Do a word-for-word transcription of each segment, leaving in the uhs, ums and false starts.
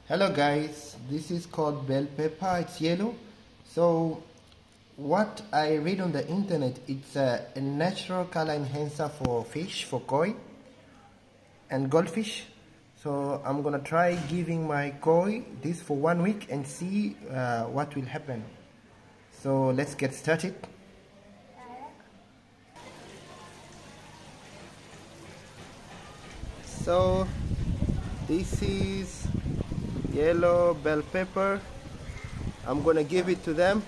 Hello guys, this is called bell pepper. It's yellow. So what I read on the internet, it's a, a natural color enhancer for fish, for koi and goldfish. So I'm gonna try giving my koi this for one week and see uh, what will happen. So let's get started. So this is yellow bell pepper. I'm gonna give it to them.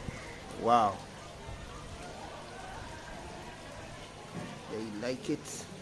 Wow, they like it.